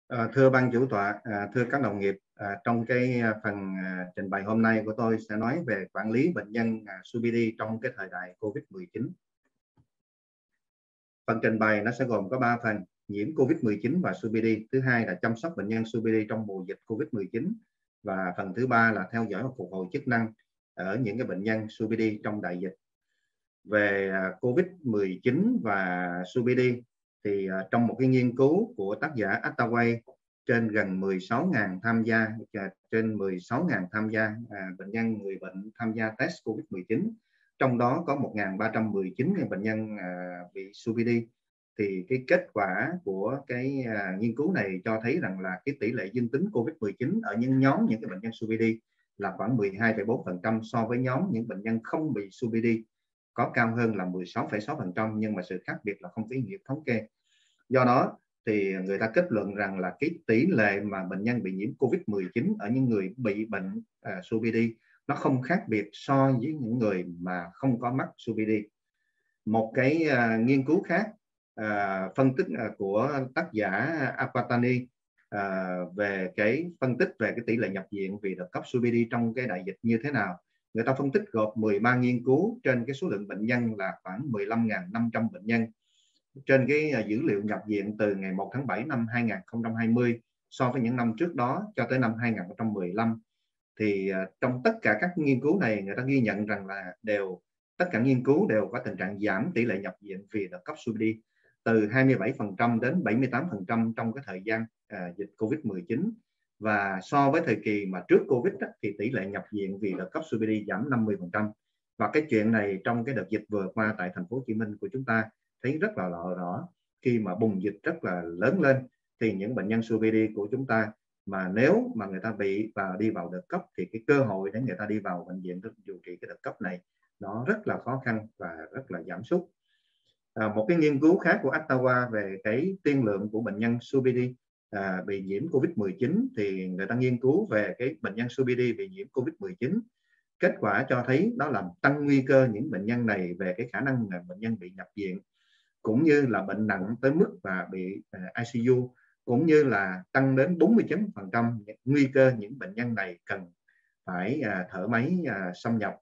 Thưa ban chủ tọa, thưa các đồng nghiệp, trong cái phần trình bày hôm nay của tôi sẽ nói về quản lý bệnh nhân COPD trong cái thời đại COVID-19. Phần trình bày nó sẽ gồm có 3 phần: nhiễm COVID-19 và COPD, thứ hai là chăm sóc bệnh nhân COPD trong mùa dịch COVID-19, và phần thứ ba là theo dõi và phục hồi chức năng ở những cái bệnh nhân COPD trong đại dịch. Về COVID-19 và COPD thì trong một cái nghiên cứu của tác giả Attaway trên gần 16.000 tham gia, bệnh nhân người bệnh tham gia test COVID-19, trong đó có 1.319 bệnh nhân bị COPD, thì cái kết quả của cái nghiên cứu này cho thấy rằng là cái tỷ lệ dương tính COVID-19 ở những cái bệnh nhân COPD là khoảng 12,4% so với nhóm những bệnh nhân không bị COPD có cao hơn là 16,6%, nhưng mà sự khác biệt là không có ý nghĩa thống kê. Do đó thì người ta kết luận rằng là cái tỷ lệ mà bệnh nhân bị nhiễm COVID-19 ở những người bị bệnh COPD nó không khác biệt so với những người mà không có mắc COPD. Một cái nghiên cứu khác phân tích của tác giả Apatani về cái phân tích về cái tỷ lệ nhập viện vì đợt cấp COPD trong cái đại dịch như thế nào. Người ta phân tích gộp 13 nghiên cứu trên cái số lượng bệnh nhân là khoảng 15.500 bệnh nhân, trên cái dữ liệu nhập viện từ ngày 1 tháng 7 năm 2020 so với những năm trước đó cho tới năm 2015. Thì trong tất cả các nghiên cứu này, người ta ghi nhận rằng là tất cả nghiên cứu đều có tình trạng giảm tỷ lệ nhập viện vì đợt cấp COPD từ 27% đến 78% trong cái thời gian dịch COVID-19. Và so với thời kỳ mà trước Covid thì tỷ lệ nhập viện vì đợt cấp COPD giảm 50%. Và cái chuyện này trong cái đợt dịch vừa qua tại thành phố Hồ Chí Minh của chúng ta thấy rất là rõ. Khi mà bùng dịch rất là lớn lên thì những bệnh nhân COPD của chúng ta mà nếu mà người ta bị và đi vào đợt cấp thì cái cơ hội để người ta đi vào bệnh viện điều trị cái đợt cấp này nó rất là khó khăn và rất là giảm sút. Một cái nghiên cứu khác của Ottawa về cái tiên lượng của bệnh nhân COPD bị nhiễm COVID-19 thì người ta nghiên cứu về cái bệnh nhân COPD bị nhiễm COVID-19. Kết quả cho thấy đó làm tăng nguy cơ những bệnh nhân này về cái khả năng là bệnh nhân bị nhập viện, cũng như là bệnh nặng tới mức và bị ICU, cũng như là tăng đến 49% nguy cơ những bệnh nhân này cần phải thở máy xâm nhập.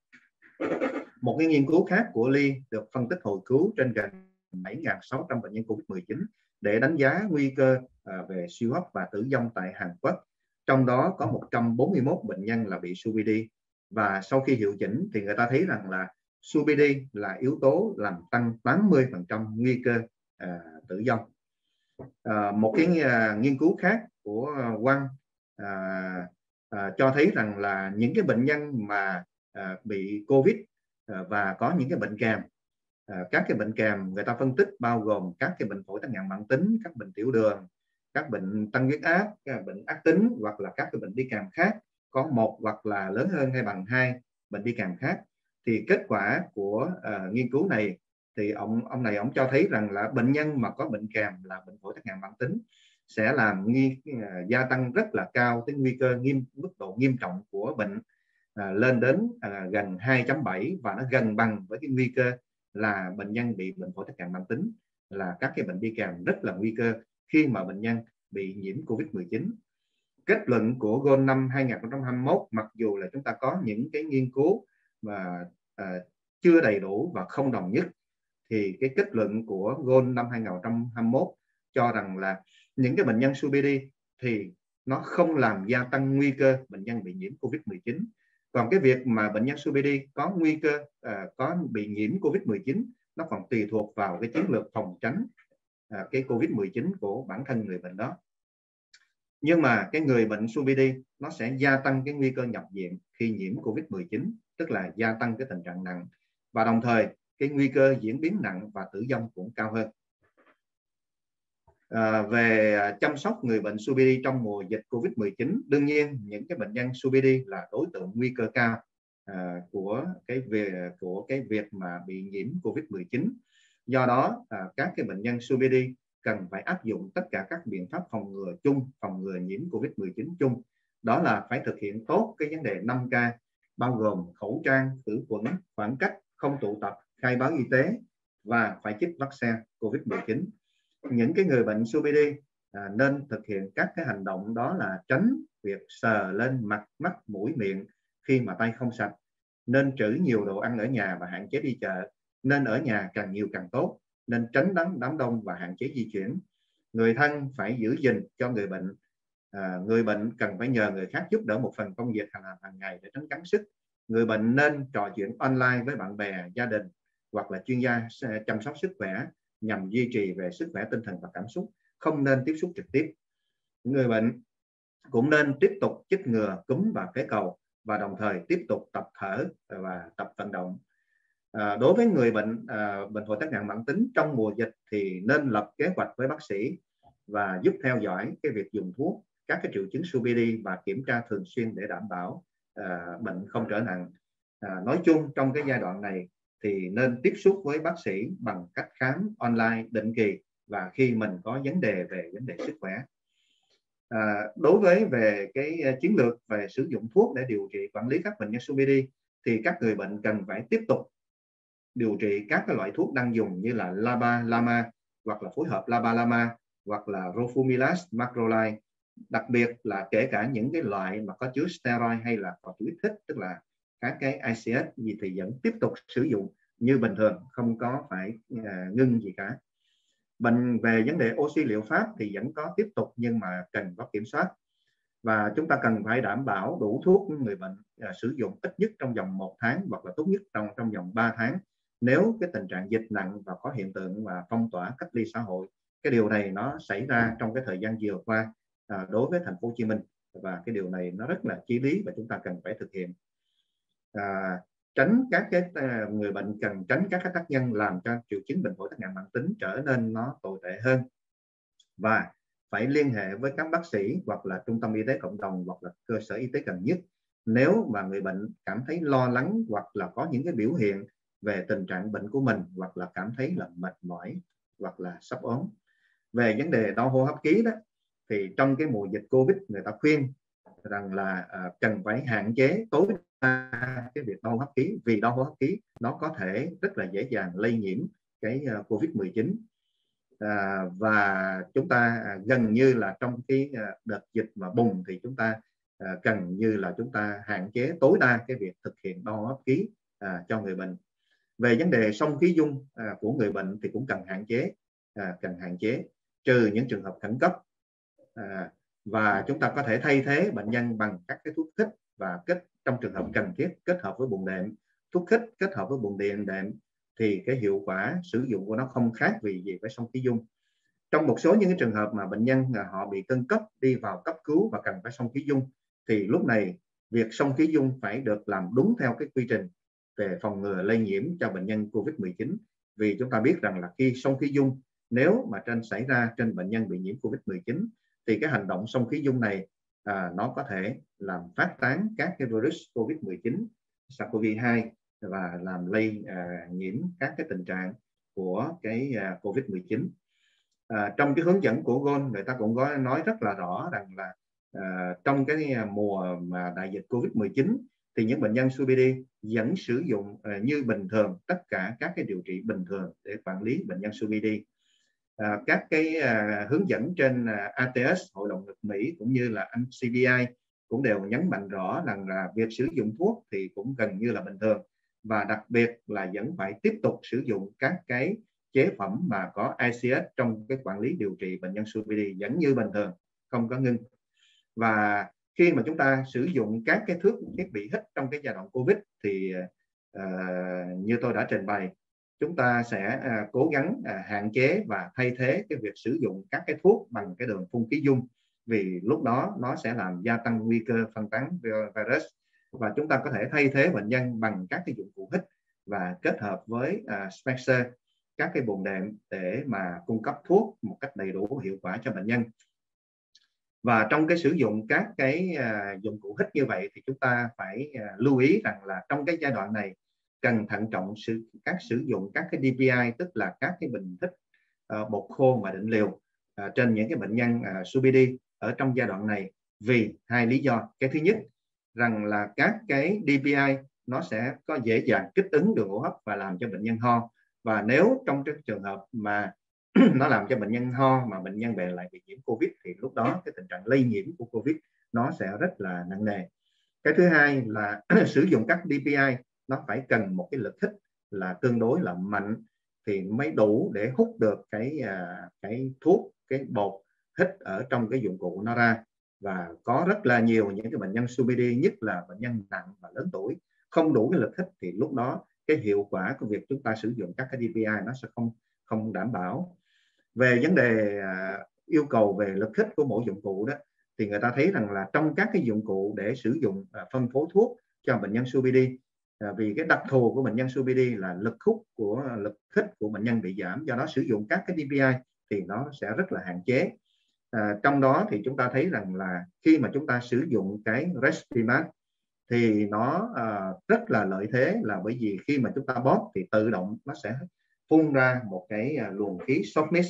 Một cái nghiên cứu khác của Lee được phân tích hồi cứu trên gần 7.600 bệnh nhân COVID-19 để đánh giá nguy cơ về suy hô hấp và tử vong tại Hàn Quốc. Trong đó có 141 bệnh nhân là bị COPD, và sau khi hiệu chỉnh thì người ta thấy rằng là COPD là yếu tố làm tăng 80% nguy cơ tử vong. Một cái nghiên cứu khác của Wang cho thấy rằng là những cái bệnh nhân mà bị COVID và có những cái bệnh kèm, các cái bệnh kèm người ta phân tích bao gồm các cái bệnh phổi tắc nghẽn mãn tính, các bệnh tiểu đường, các bệnh tăng huyết áp, các bệnh ác tính, hoặc là các cái bệnh đi kèm khác có một hoặc là lớn hơn hay bằng 2 bệnh đi kèm khác. Thì kết quả của nghiên cứu này thì ông này cho thấy rằng là bệnh nhân mà có bệnh kèm là bệnh phổi tắc nghẽn mãn tính sẽ làm gia tăng rất là cao cái nguy cơ mức độ nghiêm trọng của bệnh lên đến gần 2.7, và nó gần bằng với cái nguy cơ là bệnh nhân bị bệnh phổi tắc nghẽn mãn tính, là các cái bệnh đi kèm rất là nguy cơ khi mà bệnh nhân bị nhiễm COVID-19. Kết luận của GOL năm 2021, mặc dù là chúng ta có những cái nghiên cứu mà chưa đầy đủ và không đồng nhất, thì cái kết luận của GOL năm 2021 cho rằng là những cái bệnh nhân COPD thì nó không làm gia tăng nguy cơ bệnh nhân bị nhiễm COVID-19. Còn cái việc mà bệnh nhân COPD có nguy cơ có bị nhiễm COVID-19 nó còn tùy thuộc vào cái chiến lược phòng tránh cái COVID-19 của bản thân người bệnh đó. Nhưng mà cái người bệnh COPD nó sẽ gia tăng cái nguy cơ nhập viện khi nhiễm COVID-19, tức là gia tăng cái tình trạng nặng, và đồng thời cái nguy cơ diễn biến nặng và tử vong cũng cao hơn. Về chăm sóc người bệnh COPD trong mùa dịch COVID-19, đương nhiên những cái bệnh nhân COPD là đối tượng nguy cơ cao của cái việc mà bị nhiễm COVID-19. Do đó các cái bệnh nhân COPD cần phải áp dụng tất cả các biện pháp phòng ngừa chung, phòng ngừa nhiễm COVID-19 chung. Đó là phải thực hiện tốt cái vấn đề 5K, bao gồm khẩu trang, khử khuẩn, khoảng cách, không tụ tập, khai báo y tế và phải chích vaccine COVID-19. Những cái người bệnh COPD nên thực hiện các cái hành động đó là tránh việc sờ lên mặt, mắt, mũi, miệng khi mà tay không sạch, nên trữ nhiều đồ ăn ở nhà và hạn chế đi chợ, nên ở nhà càng nhiều càng tốt, nên tránh đám đông và hạn chế di chuyển. Người thân phải giữ gìn cho người bệnh. Người bệnh cần phải nhờ người khác giúp đỡ một phần công việc hàng ngày để tránh gắng sức. Người bệnh nên trò chuyện online với bạn bè, gia đình hoặc là chuyên gia chăm sóc sức khỏe nhằm duy trì về sức khỏe tinh thần và cảm xúc, không nên tiếp xúc trực tiếp. Người bệnh cũng nên tiếp tục chích ngừa cúm và phế cầu và đồng thời tiếp tục tập thở và tập vận động. Đối với người bệnh bệnh phổi tắc nghẽn mãn tính trong mùa dịch thì nên lập kế hoạch với bác sĩ và giúp theo dõi cái việc dùng thuốc, các cái triệu chứng COPD và kiểm tra thường xuyên để đảm bảo bệnh không trở nặng. Nói chung trong cái giai đoạn này thì nên tiếp xúc với bác sĩ bằng cách khám online định kỳ và khi mình có vấn đề về vấn đề sức khỏe. Đối với về cái chiến lược về sử dụng thuốc để điều trị quản lý các bệnh nhân COPD thì các người bệnh cần phải tiếp tục điều trị các cái loại thuốc đang dùng như là LABA/LAMA hoặc là phối hợp LABA/LAMA hoặc là Roflumilast, Macrolide, đặc biệt là kể cả những cái loại mà có chứa steroid hay là corticoid, tức là các cái ICS gì thì vẫn tiếp tục sử dụng như bình thường, không có phải ngưng gì cả. Bệnh về vấn đề oxy liệu pháp thì vẫn có tiếp tục nhưng mà cần có kiểm soát, và chúng ta cần phải đảm bảo đủ thuốc người bệnh sử dụng ít nhất trong vòng 1 tháng hoặc là tốt nhất trong vòng 3 tháng nếu cái tình trạng dịch nặng và có hiện tượng và phong tỏa cách ly xã hội. Cái điều này nó xảy ra trong cái thời gian vừa qua đối với thành phố Hồ Chí Minh, và cái điều này nó rất là chí lý và chúng ta cần phải thực hiện. Tránh các cái người bệnh cần tránh các cái tác nhân làm cho triệu chứng bệnh phổi tắc nghẽn mãn tính trở nên nó tồi tệ hơn, và phải liên hệ với các bác sĩ hoặc là trung tâm y tế cộng đồng hoặc là cơ sở y tế gần nhất nếu mà người bệnh cảm thấy lo lắng hoặc là có những cái biểu hiện về tình trạng bệnh của mình hoặc là cảm thấy là mệt mỏi hoặc là sắp ốm. Về vấn đề đau hô hấp khí đó thì trong cái mùa dịch Covid người ta khuyên rằng là cần phải hạn chế tối đa cái việc đau hô hấp khí, vì đau hô hấp khí nó có thể rất là dễ dàng lây nhiễm cái Covid-19. Và chúng ta gần như là trong cái đợt dịch mà bùng thì chúng ta cần như là chúng ta hạn chế tối đa cái việc thực hiện đo hô hấp khí cho người bệnh. Về vấn đề xông khí dung của người bệnh thì cũng cần hạn chế trừ những trường hợp khẩn cấp, và chúng ta có thể thay thế bệnh nhân bằng các cái thuốc khích và trong trường hợp cần thiết kết hợp với bùng đệm. Thuốc khích kết hợp với bùng đệm thì cái hiệu quả sử dụng của nó không khác gì với xông khí dung. Trong một số những cái trường hợp mà bệnh nhân họ bị cân cấp đi vào cấp cứu và cần phải xông khí dung thì lúc này việc xông khí dung phải được làm đúng theo cái quy trình về phòng ngừa lây nhiễm cho bệnh nhân Covid-19, vì chúng ta biết rằng là khi xông khí dung nếu mà xảy ra trên bệnh nhân bị nhiễm Covid-19 thì cái hành động xông khí dung này nó có thể làm phát tán các cái virus Covid-19, SARS-CoV-2 và làm lây nhiễm các cái tình trạng của cái Covid-19. Trong cái hướng dẫn của GON người ta cũng có nói rất là rõ rằng là trong cái mùa mà đại dịch Covid-19 thì những bệnh nhân COPD vẫn sử dụng như bình thường tất cả các cái điều trị bình thường để quản lý bệnh nhân COPD. Các cái hướng dẫn trên ATS, Hội đồng Ngực Mỹ cũng như là NCBI cũng đều nhấn mạnh rõ rằng là việc sử dụng thuốc thì cũng gần như là bình thường, và đặc biệt là vẫn phải tiếp tục sử dụng các cái chế phẩm mà có ICS trong cái quản lý điều trị bệnh nhân COPD vẫn như bình thường, không có ngưng. Và khi mà chúng ta sử dụng các cái thiết bị hít trong cái giai đoạn Covid thì như tôi đã trình bày, chúng ta sẽ cố gắng hạn chế và thay thế cái việc sử dụng các cái thuốc bằng cái đường phun khí dung, vì lúc đó nó sẽ làm gia tăng nguy cơ phân tán virus, và chúng ta có thể thay thế bệnh nhân bằng các cái dụng cụ hít và kết hợp với spacer, các cái bồn đệm để mà cung cấp thuốc một cách đầy đủ hiệu quả cho bệnh nhân. Và trong cái sử dụng các cái dụng cụ hít như vậy thì chúng ta phải lưu ý rằng là trong cái giai đoạn này cần thận trọng sử dụng các cái DPI, tức là các cái bình hít bột khô và định liều trên những cái bệnh nhân COPD ở trong giai đoạn này, vì hai lý do. Cái thứ nhất rằng là các cái DPI nó sẽ có dễ dàng kích ứng đường hô hấp và làm cho bệnh nhân ho, và nếu trong cái trường hợp mà nó làm cho bệnh nhân ho mà bệnh nhân về lại bị nhiễm Covid thì lúc đó cái tình trạng lây nhiễm của Covid nó sẽ rất là nặng nề. Cái thứ hai là sử dụng các DPI nó phải cần một cái lực hít là tương đối là mạnh thì mới đủ để hút được cái thuốc, cái bột hít ở trong cái dụng cụ nó ra. Và có rất là nhiều những cái bệnh nhân COPD, nhất là bệnh nhân nặng và lớn tuổi, không đủ cái lực hít thì lúc đó cái hiệu quả của việc chúng ta sử dụng các cái DPI nó sẽ không đảm bảo. Về vấn đề yêu cầu về lực hít của mỗi dụng cụ đó, thì người ta thấy rằng là trong các cái dụng cụ để sử dụng phân phối thuốc cho bệnh nhân COPD, vì cái đặc thù của bệnh nhân COPD là lực hít của bệnh nhân bị giảm, do đó sử dụng các cái DPI thì nó sẽ rất là hạn chế. Trong đó thì chúng ta thấy rằng là khi mà chúng ta sử dụng cái Respimat thì nó rất là lợi thế, là bởi vì khi mà chúng ta bóp thì tự động nó sẽ phun ra một cái luồng khí softness,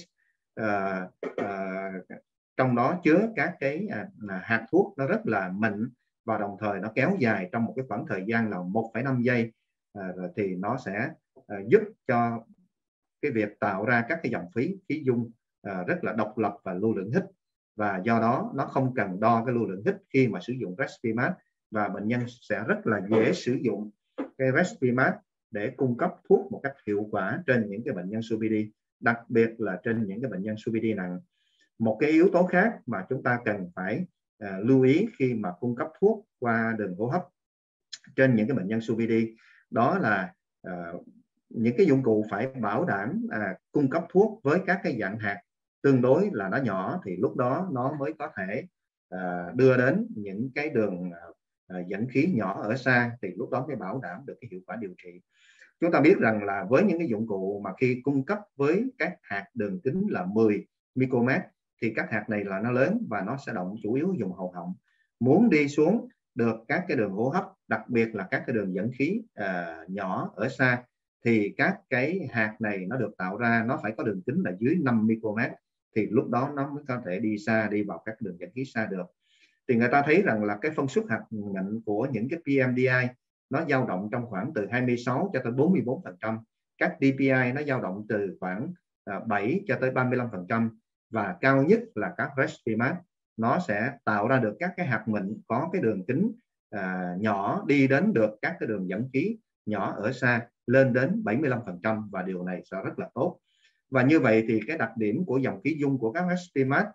trong đó chứa các cái hạt thuốc nó rất là mịn, và đồng thời nó kéo dài trong một cái khoảng thời gian là 1,5 giây, thì nó sẽ giúp cho cái việc tạo ra các cái dòng khí dung rất là độc lập và lưu lượng hít, và do đó nó không cần đo cái lưu lượng hít khi mà sử dụng Respimat, và bệnh nhân sẽ rất là dễ sử dụng cái Respimat để cung cấp thuốc một cách hiệu quả trên những cái bệnh nhân COPD, đặc biệt là trên những cái bệnh nhân COPD nặng. Một cái yếu tố khác mà chúng ta cần phải lưu ý khi mà cung cấp thuốc qua đường hô hấp trên những cái bệnh nhân COPD, đó là những cái dụng cụ phải bảo đảm cung cấp thuốc với các cái dạng hạt tương đối là nó nhỏ, thì lúc đó nó mới có thể đưa đến những cái đường dẫn khí nhỏ ở xa, thì lúc đó mới bảo đảm được cái hiệu quả điều trị. Chúng ta biết rằng là với những cái dụng cụ mà khi cung cấp với các hạt đường kính là 10 micromet thì các hạt này là nó lớn và nó sẽ động chủ yếu dùng hầu họng. Muốn đi xuống được các cái đường hô hấp, đặc biệt là các cái đường dẫn khí nhỏ ở xa, thì các cái hạt này nó được tạo ra nó phải có đường kính là dưới 5 micromet, thì lúc đó nó mới có thể đi xa, đi vào các đường dẫn khí xa được. Thì người ta thấy rằng là cái phân suất hạt nhận của những cái PMDI nó dao động trong khoảng từ 26 cho tới 44%. Các DPI nó dao động từ khoảng 7 cho tới 35%, và cao nhất là các Respimat nó sẽ tạo ra được các cái hạt mịn có cái đường kính nhỏ, đi đến được các cái đường dẫn khí nhỏ ở xa lên đến 75%, và điều này sẽ rất là tốt. Và như vậy thì cái đặc điểm của dòng khí dung của các Respimat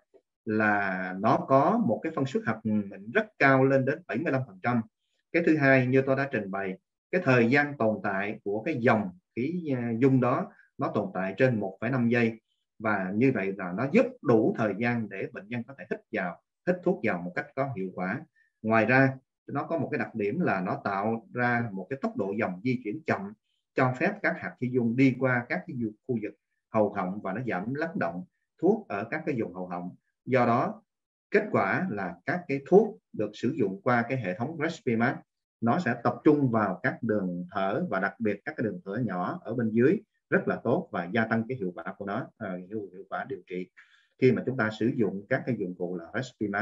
là nó có một cái phân suất hạt mịn rất cao, lên đến 75%. Cái thứ hai, như tôi đã trình bày, cái thời gian tồn tại của cái dòng khí dung đó nó tồn tại trên 1,5 giây, và như vậy là nó giúp đủ thời gian để bệnh nhân có thể hít thuốc vào một cách có hiệu quả. Ngoài ra nó có một cái đặc điểm là nó tạo ra một cái tốc độ dòng di chuyển chậm, cho phép các hạt khí dung đi qua các cái khu vực hầu họng, và nó giảm lắng động thuốc ở các cái vùng hầu họng. Do đó kết quả là các cái thuốc được sử dụng qua cái hệ thống Respimat nó sẽ tập trung vào các đường thở, và đặc biệt các cái đường thở nhỏ ở bên dưới rất là tốt, và gia tăng cái hiệu quả của nó, hiệu quả điều trị khi mà chúng ta sử dụng các cái dụng cụ là Respimat.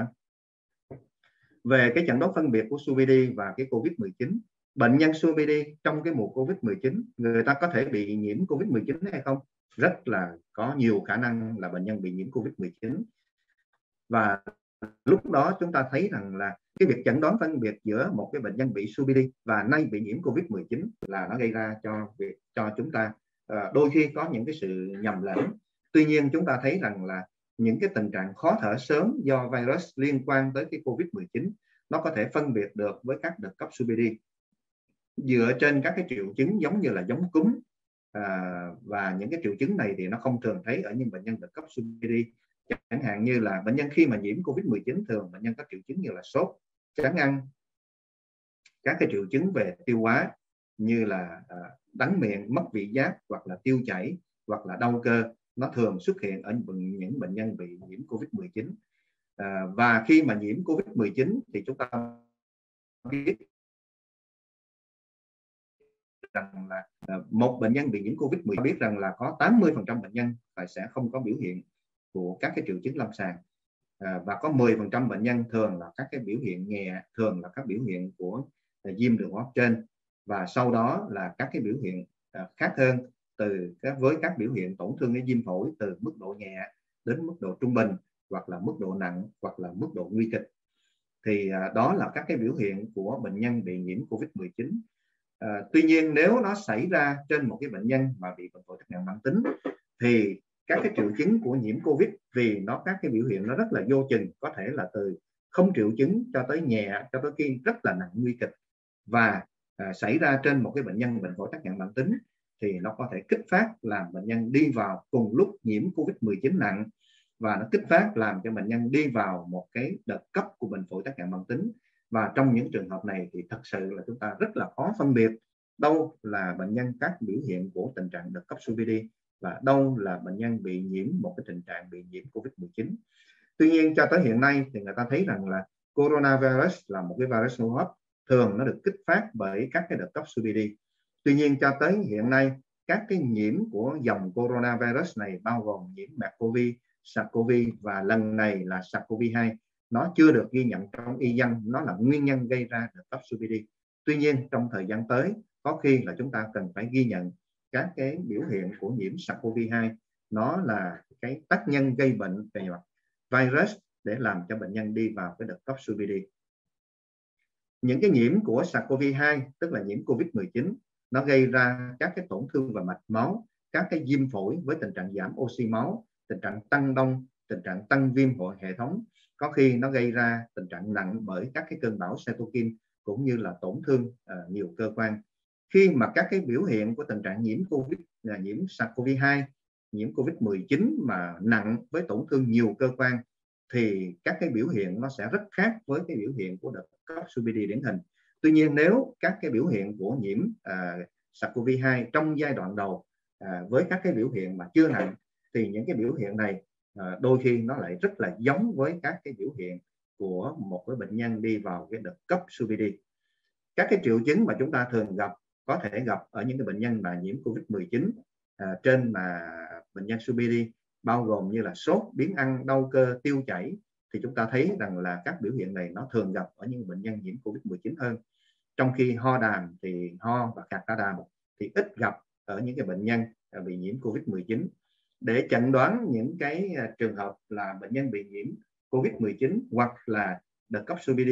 Về cái chẩn đoán phân biệt của COPD và cái COVID-19, bệnh nhân COPD trong cái mùa COVID-19 người ta có thể bị nhiễm COVID-19 hay không? Rất là có nhiều khả năng là bệnh nhân bị nhiễm COVID-19. Và lúc đó chúng ta thấy rằng là cái việc chẩn đoán phân biệt giữa một cái bệnh nhân bị COPD và nay bị nhiễm COVID-19 là nó gây ra cho chúng ta đôi khi có những cái sự nhầm lẫn. Tuy nhiên chúng ta thấy rằng là những cái tình trạng khó thở sớm do virus liên quan tới cái COVID-19 nó có thể phân biệt được với các đợt cấp COPD dựa trên các cái triệu chứng giống như là giống cúm, và những cái triệu chứng này thì nó không thường thấy ở những bệnh nhân đợt cấp COPD. Chẳng hạn như là bệnh nhân khi mà nhiễm COVID-19 thường bệnh nhân có triệu chứng như là sốt, chán ăn, các cái triệu chứng về tiêu hóa như là đắng miệng, mất vị giác, hoặc là tiêu chảy, hoặc là đau cơ, nó thường xuất hiện ở những bệnh nhân bị nhiễm COVID-19. Và khi mà nhiễm COVID-19 thì chúng ta biết rằng là một bệnh nhân bị nhiễm COVID-19 biết rằng là có 80% bệnh nhân sẽ không có biểu hiện của các cái triệu chứng lâm sàng, và có 10% bệnh nhân thường là các cái biểu hiện nhẹ, thường là các biểu hiện của viêm đường hô hấp trên, và sau đó là các cái biểu hiện khác hơn với các biểu hiện tổn thương cái viêm phổi từ mức độ nhẹ đến mức độ trung bình, hoặc là mức độ nặng, hoặc là mức độ nguy kịch. Thì đó là các cái biểu hiện của bệnh nhân bị nhiễm COVID-19. Tuy nhiên nếu nó xảy ra trên một cái bệnh nhân mà bị bệnh phổi tắc nghẽn mãn tính thì các cái triệu chứng của nhiễm COVID, vì các cái biểu hiện nó rất là vô chừng, có thể là từ không triệu chứng cho tới nhẹ, cho tới khi rất là nặng nguy kịch, và xảy ra trên một cái bệnh nhân bệnh phổi tắc nghẽn mãn tính thì nó có thể kích phát làm bệnh nhân đi vào cùng lúc nhiễm COVID-19 nặng, và nó kích phát làm cho bệnh nhân đi vào một cái đợt cấp của bệnh phổi tắc nghẽn mãn tính. Và trong những trường hợp này thì thật sự là chúng ta rất là khó phân biệt đâu là bệnh nhân các biểu hiện của tình trạng đợt cấp COPD và đâu là bệnh nhân bị nhiễm một cái tình trạng bị nhiễm COVID-19. Tuy nhiên cho tới hiện nay thì người ta thấy rằng là coronavirus là một cái virus hô hấp, thường nó được kích phát bởi các cái đợt cấp COPD. Tuy nhiên cho tới hiện nay, các cái nhiễm của dòng coronavirus này bao gồm nhiễm MERS-CoV, SARS-CoV và lần này là SARS-CoV-2, nó chưa được ghi nhận trong y văn nó là nguyên nhân gây ra đợt cấp COPD. Tuy nhiên trong thời gian tới có khi là chúng ta cần phải ghi nhận các cái biểu hiện của nhiễm SARS-CoV-2, nó là cái tác nhân gây bệnh về mặt virus để làm cho bệnh nhân đi vào cái đợt cấp COPD. Những cái nhiễm của SARS-CoV-2 tức là nhiễm COVID-19, nó gây ra các cái tổn thương về mạch máu, các cái viêm phổi với tình trạng giảm oxy máu, tình trạng tăng đông, tình trạng tăng viêm hệ thống, có khi nó gây ra tình trạng nặng bởi các cái cơn bão cytokine, cũng như là tổn thương nhiều cơ quan. Khi mà các cái biểu hiện của tình trạng nhiễm nhiễm SARS-CoV-2, nhiễm COVID-19 mà nặng với tổn thương nhiều cơ quan thì các cái biểu hiện nó sẽ rất khác với cái biểu hiện của đợt cấp COPD điển hình. Tuy nhiên nếu các cái biểu hiện của nhiễm SARS-CoV-2 trong giai đoạn đầu với các cái biểu hiện mà chưa nặng thì những cái biểu hiện này đôi khi nó lại rất là giống với các cái biểu hiện của một cái bệnh nhân đi vào cái đợt cấp COPD. Các cái triệu chứng mà chúng ta thường có thể gặp ở những cái bệnh nhân mà nhiễm COVID-19 trên mà bệnh nhân COPD bao gồm như là sốt, biếng ăn, đau cơ, tiêu chảy, thì chúng ta thấy rằng là các biểu hiện này nó thường gặp ở những bệnh nhân nhiễm COVID-19 hơn. Trong khi ho đàm thì ho và khạc ra đàm thì ít gặp ở những cái bệnh nhân bị nhiễm COVID-19. Để chẩn đoán những cái trường hợp là bệnh nhân bị nhiễm COVID-19 hoặc là đợt cấp COPD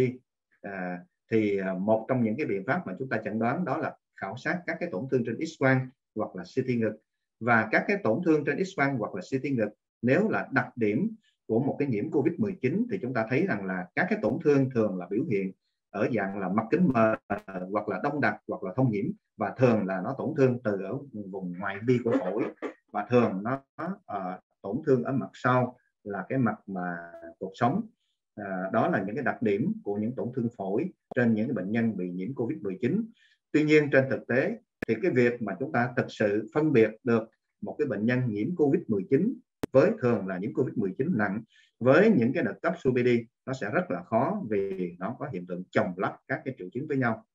thì một trong những cái biện pháp mà chúng ta chẩn đoán đó là khảo sát các cái tổn thương trên X-quang hoặc là CT ngực. Và các cái tổn thương trên X-quang hoặc là CT ngực nếu là đặc điểm của một cái nhiễm COVID-19 thì chúng ta thấy rằng là các cái tổn thương thường là biểu hiện ở dạng là mặt kính mờ hoặc là đông đặc hoặc là thông nhiễm, và thường là nó tổn thương từ ở vùng ngoại vi của phổi, và thường nó tổn thương ở mặt sau là cái mặt mà cột sống. Đó là những cái đặc điểm của những tổn thương phổi trên những bệnh nhân bị nhiễm COVID-19. Tuy nhiên trên thực tế thì cái việc mà chúng ta thực sự phân biệt được một cái bệnh nhân nhiễm COVID-19 với thường là nhiễm COVID-19 nặng với những cái đợt cấp COPD nó sẽ rất là khó, vì nó có hiện tượng chồng lặp các cái triệu chứng với nhau.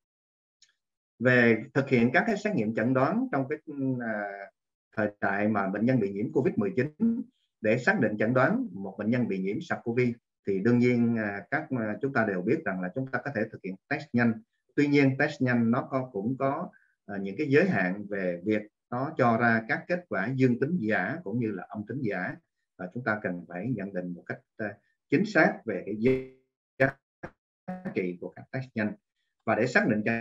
Về thực hiện các cái xét nghiệm chẩn đoán trong cái thời đại mà bệnh nhân bị nhiễm COVID-19 để xác định chẩn đoán một bệnh nhân bị nhiễm SARS-CoV thì đương nhiên chúng ta đều biết rằng là chúng ta có thể thực hiện test nhanh. Tuy nhiên test nhanh nó cũng có những cái giới hạn về việc nó cho ra các kết quả dương tính giả cũng như là âm tính giả, và chúng ta cần phải nhận định một cách chính xác về cái giá trị của các test nhanh. Và để xác định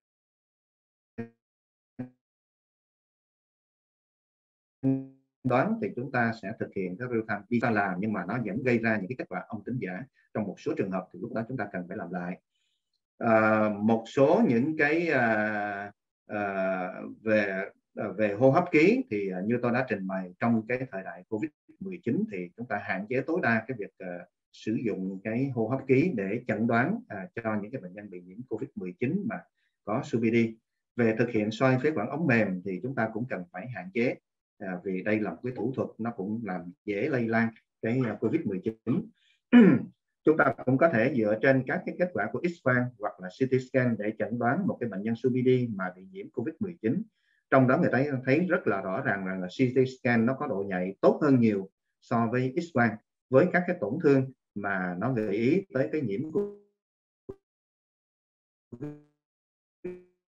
đoán thì chúng ta sẽ thực hiện cái real time PCR làm, nhưng mà nó vẫn gây ra những cái kết quả âm tính giả. Trong một số trường hợp thì lúc đó chúng ta cần phải làm lại. Một số những cái về hô hấp ký thì như tôi đã trình bày, trong cái thời đại COVID-19 thì chúng ta hạn chế tối đa cái việc sử dụng cái hô hấp ký để chẩn đoán cho những cái bệnh nhân bị nhiễm COVID-19 mà có COPD. Về thực hiện xoay phế quản ống mềm thì chúng ta cũng cần phải hạn chế, vì đây là một cái thủ thuật nó cũng làm dễ lây lan cái COVID-19. Chúng ta cũng có thể dựa trên các cái kết quả của X-quang hoặc là CT scan để chẩn đoán một cái bệnh nhân COPD mà bị nhiễm COVID-19. Trong đó người ta thấy rất là rõ ràng rằng là CT scan nó có độ nhạy tốt hơn nhiều so với X-quang, với các cái tổn thương mà nó gợi ý tới cái nhiễm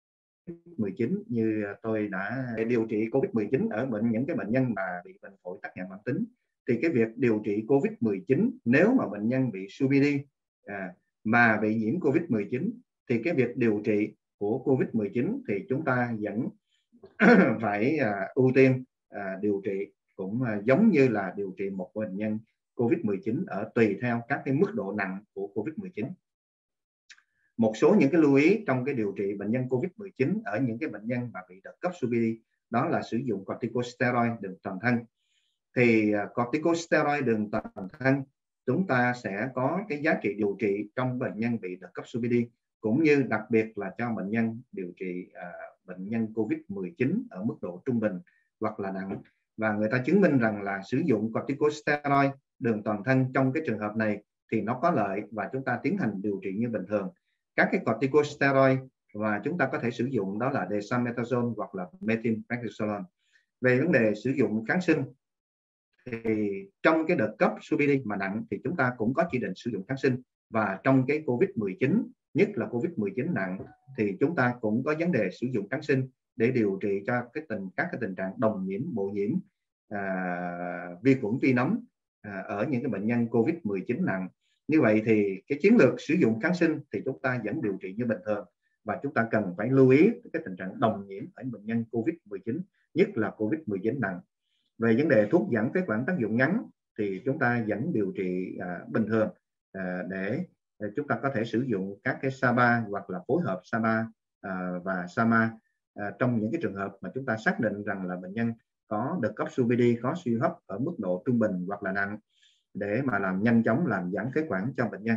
COVID-19 như tôi đã điều trị COVID-19 ở những cái bệnh nhân mà bị bệnh phổi tắc nghẽn mãn tính, thì cái việc điều trị COVID-19 nếu mà bệnh nhân bị COPD mà bị nhiễm COVID-19 thì cái việc điều trị của COVID-19 thì chúng ta vẫn phải ưu tiên điều trị cũng giống như là điều trị một bệnh nhân COVID-19 ở tùy theo các cái mức độ nặng của COVID-19. Một số những cái lưu ý trong cái điều trị bệnh nhân COVID-19 ở những cái bệnh nhân mà bị đợt cấp COPD đó là sử dụng corticosteroid đường toàn thân. Thì corticosteroid đường toàn thân chúng ta sẽ có cái giá trị điều trị trong bệnh nhân bị đợt cấp COPD, cũng như đặc biệt là cho bệnh nhân điều trị bệnh nhân COVID-19 ở mức độ trung bình hoặc là nặng. Và người ta chứng minh rằng là sử dụng corticosteroid đường toàn thân trong cái trường hợp này thì nó có lợi và chúng ta tiến hành điều trị như bình thường. Các cái corticosteroid và chúng ta có thể sử dụng đó là dexamethasone hoặc là methylprednisolone. Về vấn đề sử dụng kháng sinh thì trong cái đợt cấp COPD mà nặng thì chúng ta cũng có chỉ định sử dụng kháng sinh, và trong cái COVID-19 nhất là COVID-19 nặng thì chúng ta cũng có vấn đề sử dụng kháng sinh để điều trị cho các cái tình trạng đồng nhiễm, bộ nhiễm, vi khuẩn vi nấm ở những cái bệnh nhân COVID-19 nặng. Như vậy thì cái chiến lược sử dụng kháng sinh thì chúng ta vẫn điều trị như bình thường, và chúng ta cần phải lưu ý cái tình trạng đồng nhiễm ở bệnh nhân COVID-19 nhất là COVID-19 nặng. Về vấn đề thuốc giảm phế quản tác dụng ngắn thì chúng ta vẫn điều trị bình thường để chúng ta có thể sử dụng các cái SABA hoặc là phối hợp SABA và SAMA trong những cái trường hợp mà chúng ta xác định rằng là bệnh nhân có đợt cấp COPD, có suy hấp ở mức độ trung bình hoặc là nặng, để mà làm nhanh chóng làm giãn phế quản cho bệnh nhân.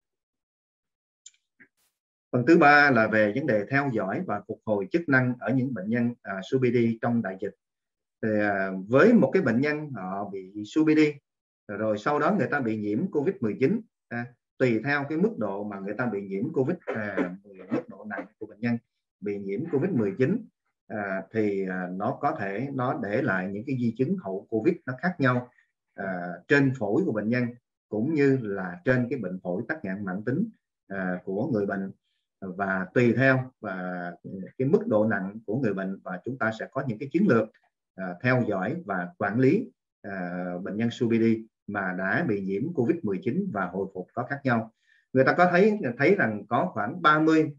Phần thứ ba là về vấn đề theo dõi và phục hồi chức năng ở những bệnh nhân COPD trong đại dịch. Thì, với một cái bệnh nhân họ bị COPD rồi sau đó người ta bị nhiễm COVID-19, tùy theo cái mức độ mà người ta bị nhiễm COVID, mức độ nặng của bệnh nhân bị nhiễm COVID-19 thì nó có thể nó để lại những cái di chứng hậu COVID nó khác nhau trên phổi của bệnh nhân, cũng như là trên cái bệnh phổi tắc nghẽn mãn tính của người bệnh, và tùy theo và cái mức độ nặng của người bệnh, và chúng ta sẽ có những cái chiến lược theo dõi và quản lý bệnh nhân COPD mà đã bị nhiễm COVID-19 và hồi phục có khác nhau. Người ta có thấy rằng có khoảng 30%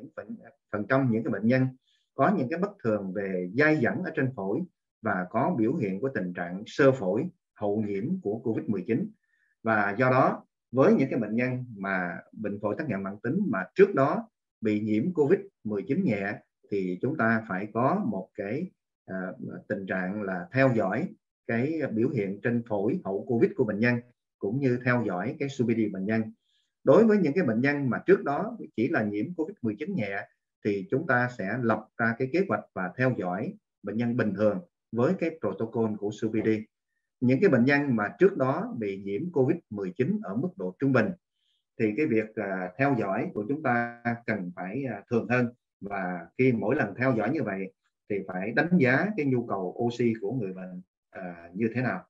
những cái bệnh nhân có những cái bất thường về dai dẳng ở trên phổi và có biểu hiện của tình trạng xơ phổi hậu nhiễm của COVID-19. Và do đó với những cái bệnh nhân mà bệnh phổi tắc nghẽn mãn tính mà trước đó bị nhiễm COVID-19 nhẹ thì chúng ta phải có một cái tình trạng là theo dõi cái biểu hiện trên phổi hậu COVID của bệnh nhân, cũng như theo dõi cái COPD bệnh nhân. Đối với những cái bệnh nhân mà trước đó chỉ là nhiễm COVID-19 nhẹ thì chúng ta sẽ lập ra cái kế hoạch và theo dõi bệnh nhân bình thường với cái protocol của COPD. Những cái bệnh nhân mà trước đó bị nhiễm COVID-19 ở mức độ trung bình thì cái việc theo dõi của chúng ta cần phải thường hơn, và khi mỗi lần theo dõi như vậy thì phải đánh giá cái nhu cầu oxy của người bệnh như thế nào.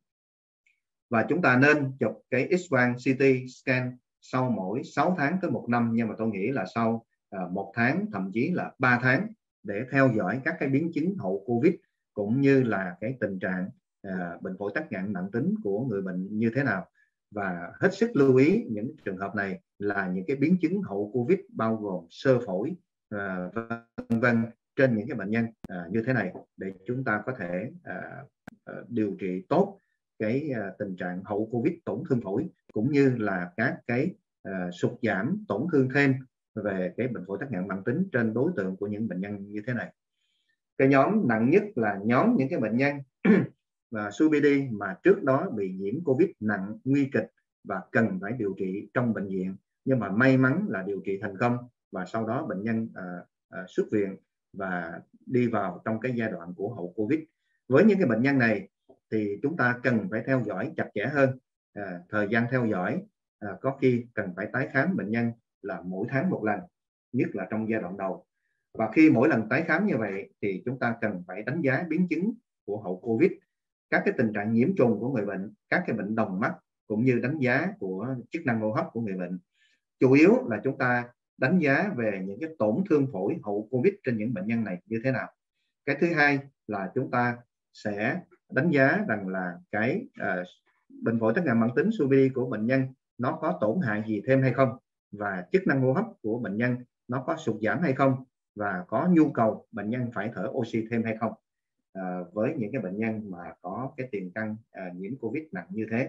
Và chúng ta nên chụp cái X-quang CT scan sau mỗi 6 tháng tới 1 năm, nhưng mà tôi nghĩ là sau 1 tháng thậm chí là 3 tháng để theo dõi các cái biến chứng hậu Covid, cũng như là cái tình trạng bệnh phổi tắc nghẽn mãn tính của người bệnh như thế nào. Và hết sức lưu ý những trường hợp này là những cái biến chứng hậu Covid bao gồm xơ phổi vân vân trên những cái bệnh nhân như thế này, để chúng ta có thể điều trị tốt cái tình trạng hậu Covid tổn thương phổi, cũng như là các cái sụt giảm tổn thương thêm về cái bệnh phổi tắc nghẽn mãn tính trên đối tượng của những bệnh nhân như thế này. Cái nhóm nặng nhất là nhóm những cái bệnh nhân và COPD mà trước đó bị nhiễm Covid nặng nguy kịch và cần phải điều trị trong bệnh viện, nhưng mà may mắn là điều trị thành công và sau đó bệnh nhân xuất viện và đi vào trong cái giai đoạn của hậu Covid. Với những cái bệnh nhân này thì chúng ta cần phải theo dõi chặt chẽ hơn. Thời gian theo dõi có khi cần phải tái khám bệnh nhân là mỗi tháng 1 lần, nhất là trong giai đoạn đầu. Và khi mỗi lần tái khám như vậy thì chúng ta cần phải đánh giá biến chứng của hậu Covid, các cái tình trạng nhiễm trùng của người bệnh, các cái bệnh đồng mắc, cũng như đánh giá của chức năng hô hấp của người bệnh. Chủ yếu là chúng ta đánh giá về những cái tổn thương phổi hậu Covid trên những bệnh nhân này như thế nào. Cái thứ hai là chúng ta sẽ đánh giá rằng là cái bệnh phổi tắc nghẽn mãn tính COPD của bệnh nhân nó có tổn hại gì thêm hay không, và chức năng hô hấp của bệnh nhân nó có sụt giảm hay không, và có nhu cầu bệnh nhân phải thở oxy thêm hay không với những cái bệnh nhân mà có cái tiền căn nhiễm Covid nặng như thế.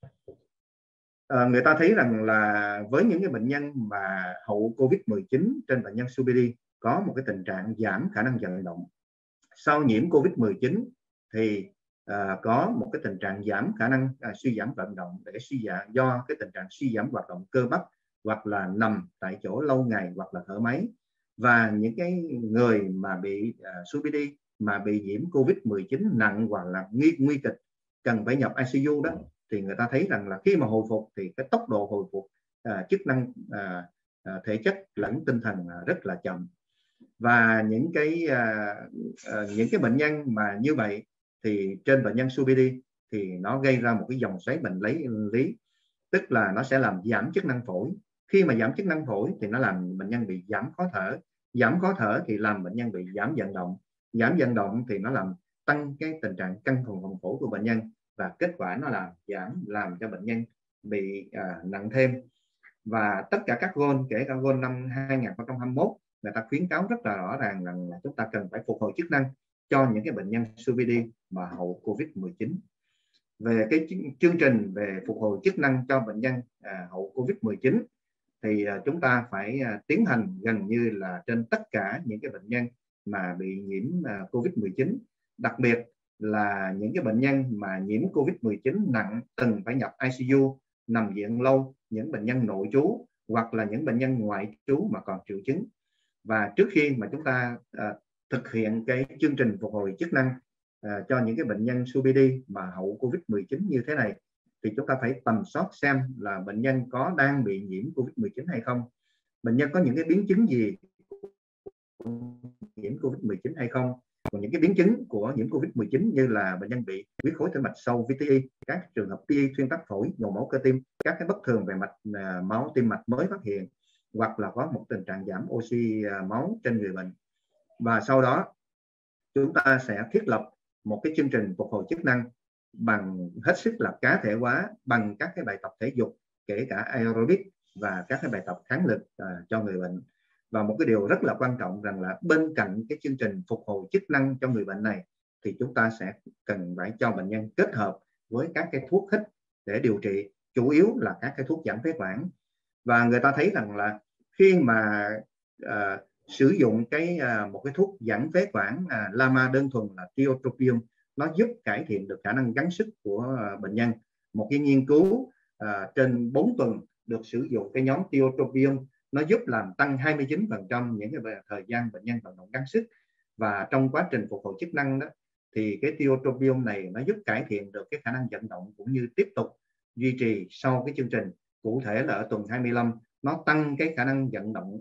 Người ta thấy rằng là với những cái bệnh nhân mà hậu Covid-19 trên bệnh nhân COPD có một cái tình trạng giảm khả năng vận động. Sau nhiễm Covid-19 thì có một cái tình trạng giảm khả năng suy giảm vận động để suy giảm do cái tình trạng suy giảm hoạt động cơ bắp, hoặc là nằm tại chỗ lâu ngày, hoặc là thở máy. Và những cái người mà bị COPD mà bị nhiễm Covid-19 nặng hoặc là nguy kịch cần phải nhập ICU đó, thì người ta thấy rằng là khi mà hồi phục thì cái tốc độ hồi phục chức năng thể chất lẫn tinh thần rất là chậm. Và những cái bệnh nhân mà như vậy thì trên bệnh nhân COPD thì nó gây ra một cái dòng xoáy bệnh lý, tức là nó sẽ làm giảm chức năng phổi. Khi mà giảm chức năng phổi thì nó làm bệnh nhân bị giảm khó thở thì làm bệnh nhân bị giảm vận động thì nó làm tăng cái tình trạng căng thẳng vòng phổi của bệnh nhân, và kết quả nó làm cho bệnh nhân bị nặng thêm. Và tất cả các goal, kể cả goal năm 2021, người ta khuyến cáo rất là rõ ràng rằng là chúng ta cần phải phục hồi chức năng cho những cái bệnh nhân COPD mà hậu Covid-19. Về cái chương trình về phục hồi chức năng cho bệnh nhân hậu Covid-19 thì chúng ta phải tiến hành gần như là trên tất cả những cái bệnh nhân mà bị nhiễm Covid-19, đặc biệt là những cái bệnh nhân mà nhiễm Covid-19 nặng từng phải nhập ICU, nằm viện lâu, những bệnh nhân nội trú hoặc là những bệnh nhân ngoại trú mà còn triệu chứng. Và trước khi mà chúng ta thực hiện cái chương trình phục hồi chức năng cho những cái bệnh nhân COPD mà hậu Covid-19 như thế này, thì chúng ta phải tầm soát xem là bệnh nhân có đang bị nhiễm Covid-19 hay không, bệnh nhân có những cái biến chứng gì nhiễm Covid-19 hay không. Còn những cái biến chứng của nhiễm Covid-19 như là bệnh nhân bị huyết khối tĩnh mạch sâu VTE, các trường hợp PE thuyên tắc phổi, nhồi máu cơ tim, các cái bất thường về mạch máu tim mạch mới phát hiện, hoặc là có một tình trạng giảm oxy máu trên người bệnh. Và sau đó chúng ta sẽ thiết lập một cái chương trình phục hồi chức năng bằng hết sức là cá thể hóa, bằng các cái bài tập thể dục, kể cả aerobic và các cái bài tập kháng lực cho người bệnh. Và một cái điều rất là quan trọng rằng là bên cạnh cái chương trình phục hồi chức năng cho người bệnh này thì chúng ta sẽ cần phải cho bệnh nhân kết hợp với các cái thuốc hít để điều trị, chủ yếu là các cái thuốc giảm phế quản. Và người ta thấy rằng là khi mà sử dụng một cái thuốc giảm phế quản LAMA đơn thuần là tiotropium, nó giúp cải thiện được khả năng gắng sức của bệnh nhân. Một cái nghiên cứu trên 4 tuần được sử dụng cái nhóm tiotropium, nó giúp làm tăng 29% những cái thời gian bệnh nhân vận động gắng sức. Và trong quá trình phục hồi chức năng đó thì cái tiotropium này nó giúp cải thiện được cái khả năng vận động, cũng như tiếp tục duy trì sau cái chương trình. Cụ thể là ở tuần 25 nó tăng cái khả năng vận động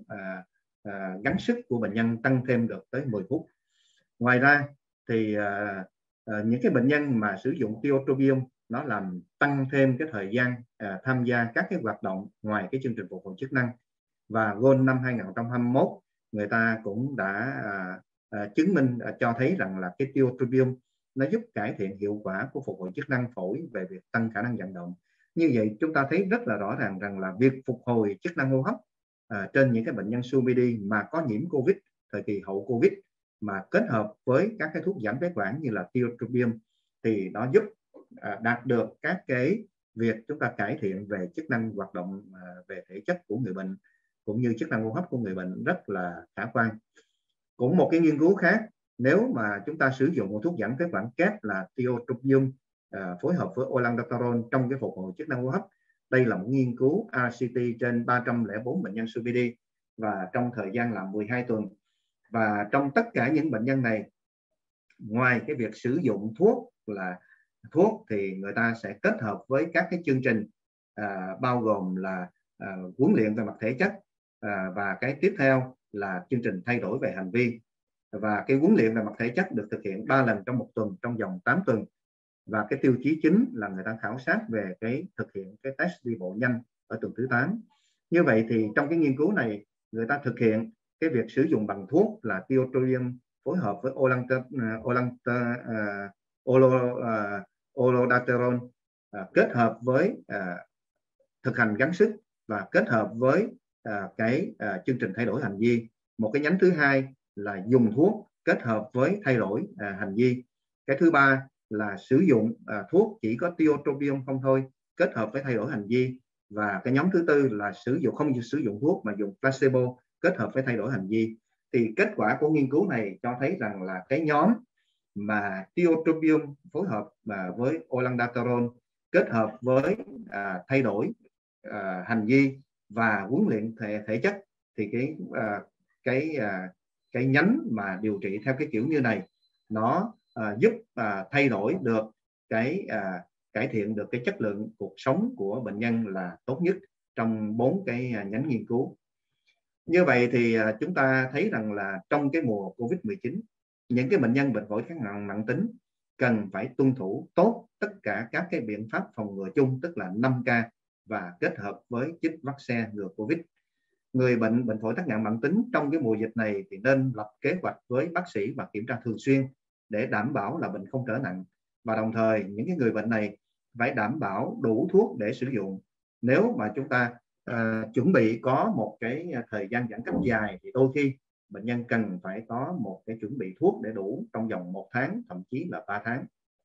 gắng sức của bệnh nhân tăng thêm được tới 10 phút. Ngoài ra thì những cái bệnh nhân mà sử dụng tiotropium nó làm tăng thêm cái thời gian tham gia các cái hoạt động ngoài cái chương trình phục hồi chức năng. Và goal năm 2021 người ta cũng đã chứng minh cho thấy rằng là cái tiotropium nó giúp cải thiện hiệu quả của phục hồi chức năng phổi về việc tăng khả năng vận động. Như vậy chúng ta thấy rất là rõ ràng rằng là việc phục hồi chức năng hô hấp trên những cái bệnh nhân COPD mà có nhiễm Covid thời kỳ hậu Covid mà kết hợp với các cái thuốc giảm phế quản như là tiotropium thì nó giúp đạt được các cái việc chúng ta cải thiện về chức năng hoạt động về thể chất của người bệnh, cũng như chức năng hô hấp của người bệnh rất là khả quan. Cũng một cái nghiên cứu khác, nếu mà chúng ta sử dụng một thuốc giảm phế quản kép là tiotropium phối hợp với olanzapine trong cái phục hồi chức năng hô hấp, đây là một nghiên cứu RCT trên 304 bệnh nhân COPD và trong thời gian là 12 tuần. Và trong tất cả những bệnh nhân này, ngoài cái việc sử dụng thuốc thì người ta sẽ kết hợp với các cái chương trình bao gồm là huấn luyện về mặt thể chất, và cái tiếp theo là chương trình thay đổi về hành vi. Và cái huấn luyện về mặt thể chất được thực hiện 3 lần trong một tuần trong vòng 8 tuần. Và cái tiêu chí chính là người ta khảo sát về cái thực hiện cái test đi bộ nhanh ở tuần thứ 8. Như vậy thì trong cái nghiên cứu này người ta thực hiện cái việc sử dụng bằng thuốc là tiotropium phối hợp với olodaterol, kết hợp với thực hành gắng sức và kết hợp với chương trình thay đổi hành vi. Một cái nhánh thứ hai là dùng thuốc kết hợp với thay đổi hành vi. Cái thứ ba là sử dụng thuốc chỉ có tiotropium không thôi, kết hợp với thay đổi hành vi. Và cái nhóm thứ tư là không sử dụng thuốc mà dùng placebo kết hợp với thay đổi hành vi. Thì kết quả của nghiên cứu này cho thấy rằng là cái nhóm mà tiotropium phối hợp với olodaterol kết hợp với thay đổi hành vi và huấn luyện thể chất, thì cái nhánh mà điều trị theo cái kiểu như này nó giúp thay đổi được cải thiện được cái chất lượng cuộc sống của bệnh nhân là tốt nhất trong 4 cái nhánh nghiên cứu. Như vậy thì chúng ta thấy rằng là trong cái mùa Covid-19, những cái bệnh nhân bệnh phổi kháng nặng mãn tính cần phải tuân thủ tốt tất cả các cái biện pháp phòng ngừa chung, tức là 5K, và kết hợp với chích vaccine ngừa Covid. Người bệnh phổi tắc nghẽn mãn tính trong cái mùa dịch này thì nên lập kế hoạch với bác sĩ và kiểm tra thường xuyên để đảm bảo là bệnh không trở nặng. Và đồng thời những cái người bệnh này phải đảm bảo đủ thuốc để sử dụng. Nếu mà chúng ta chuẩn bị có một cái thời gian giãn cách dài thì đôi khi bệnh nhân cần phải có một cái chuẩn bị thuốc để đủ trong vòng 1 tháng, thậm chí là 3 tháng.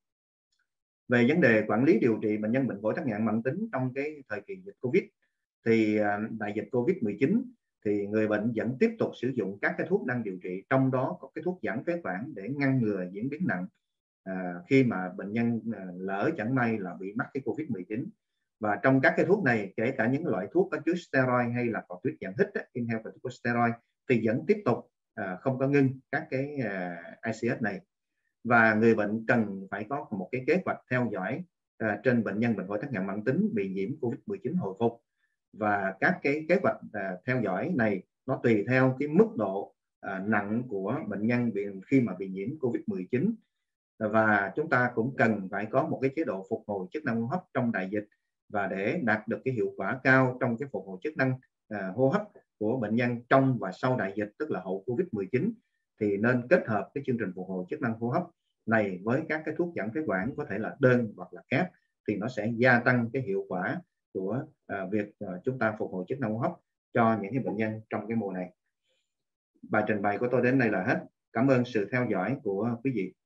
Về vấn đề quản lý điều trị bệnh nhân bệnh phổi tắc nghẽn mãn tính trong cái thời kỳ dịch Covid, thì đại dịch Covid-19 thì người bệnh vẫn tiếp tục sử dụng các cái thuốc đang điều trị, trong đó có cái thuốc giãn phế quản để ngăn ngừa diễn biến nặng khi mà bệnh nhân lỡ chẳng may là bị mắc cái Covid-19. Và trong các cái thuốc này, kể cả những loại thuốc có chứa steroid hay là corticosteroid dạng hít, inhaled corticosteroid, thì vẫn tiếp tục không có ngưng các cái ICS này. Và người bệnh cần phải có một cái kế hoạch theo dõi trên bệnh nhân bệnh phổi tắc nghẽn mãn tính bị nhiễm Covid-19 hồi phục. Và các cái kế hoạch theo dõi này nó tùy theo cái mức độ nặng của bệnh nhân khi mà bị nhiễm Covid-19. Và chúng ta cũng cần phải có một cái chế độ phục hồi chức năng hô hấp trong đại dịch, và để đạt được cái hiệu quả cao trong cái phục hồi chức năng hô hấp của bệnh nhân trong và sau đại dịch, tức là hậu Covid-19, thì nên kết hợp cái chương trình phục hồi chức năng hô hấp này với các cái thuốc giãn phế quản, có thể là đơn hoặc là kép, thì nó sẽ gia tăng cái hiệu quả của việc chúng ta phục hồi chức năng hô hấp cho những cái bệnh nhân trong cái mùa này. Bài trình bày của tôi đến đây là hết. Cảm ơn sự theo dõi của quý vị.